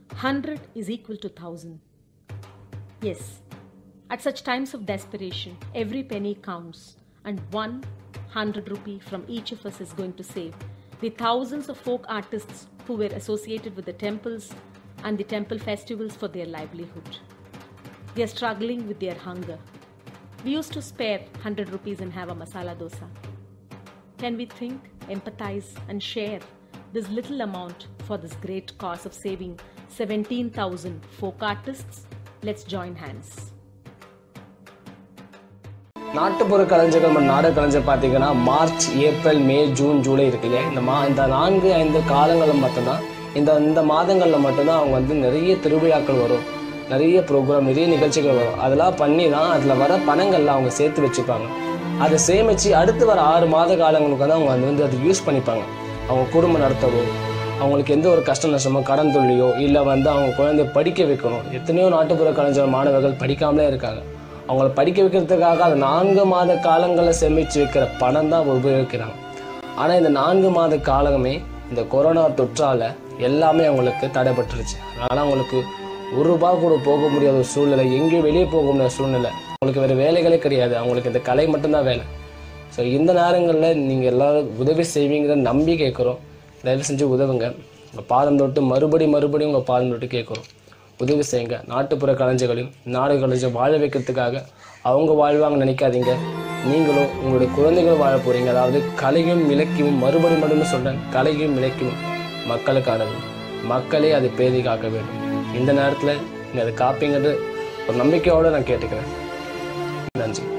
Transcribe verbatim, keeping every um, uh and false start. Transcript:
one hundred is equal to one thousand. Yes, at such times of desperation, every penny counts, and one hundred rupee from each of us is going to save the thousands of folk artists who were associated with the temples and the temple festivals for their livelihood. They are struggling with their hunger. We used to spare one hundred rupees and have a masala dosa. Can we think, empathize and share this little amount for this great cause of saving seventeen thousand folk artists? Let's join hands. நாட்டுப்புற கலைஞர்கள் மற்றும் நாடக கலைஞர் பார்த்தீங்கன்னா March April May June July இருக்கு இல்லையா, இந்த மா இந்த நான்கு ஐந்து காலங்களில் மட்டும்தான் இந்த இந்த மாதங்களில் மட்டும்தான் அவங்க வந்து நிறைய திருவிழாக்கள் வரும், நிறைய ப்ரோக்ராம், நிறைய நிகழ்ச்சிகள் வரும். அதெல்லாம் பண்ணி தான் அதில் வர பணங்கள்லாம் அவங்க சேர்த்து வச்சுப்பாங்க. அதை சேமித்து அடுத்து வர ஆறு மாத காலங்களுக்கு வந்து அவங்க வந்து அதை யூஸ் பண்ணிப்பாங்க. அவங்க குடும்பம் நடத்தவோ, அவங்களுக்கு எந்த ஒரு கஷ்ட நஷ்டமோ, கடன் தொல்லையோ, இல்லை வந்து அவங்க குழந்தைய படிக்க வைக்கணும். எத்தனையோ நாட்டுப்புற கலைஞர் மாணவர்கள் படிக்காமலே இருக்காங்க. அவங்கள படிக்க வைக்கிறதுக்காக அது நான்கு மாத காலங்களில் சேமித்து வைக்கிற பணம் தான் உபயோகிக்கிறாங்க. ஆனால் இந்த நான்கு மாத காலமே இந்த கொரோனா தொற்றால் எல்லாமே அவங்களுக்கு தடைப்பட்டுருச்சு. அதனால் அவங்களுக்கு ஒரு ரூபா கூட போக முடியாத ஒரு சூழ்நிலை, எங்கேயும் வெளியே போக முடியாத சூழ்நிலை, அவங்களுக்கு வேறு வேலைகளே கிடையாது, அவங்களுக்கு இந்த கலை மட்டும்தான் வேலை. ஸோ இந்த நேரங்களில் நீங்கள் எல்லோரும் உதவி செய்வீங்கிற நம்பி கேட்குறோம். தயவு செஞ்சு உதவுங்க. உங்கள் பாதம் தொட்டு மறுபடி மறுபடியும் உங்கள் பாதம் தொட்டு கேட்குறோம், உதவி செய்யுங்க. நாட்டுப்புற கலைஞர்களையும் நாடக கலைஞர் வாழ வைக்கிறதுக்காக அவங்க வாழ்வாங்க நினைக்காதீங்க. நீங்களும் உங்களுடைய குழந்தைகளும் வாழ போகிறீங்க. அதாவது கலையும் இலக்கியமும், மறுபடி மறுபடியும் சொல்கிறேன், கலையும் இலக்கியமும் மக்களுக்கானது. மக்களே அதை பேதி காக்க வேண்டும். இந்த நேரத்தில் நீங்கள் அதை காப்பீங்கன்னு ஒரு நம்பிக்கையோடு நான் கேட்டுக்கிறேன். நன்றி.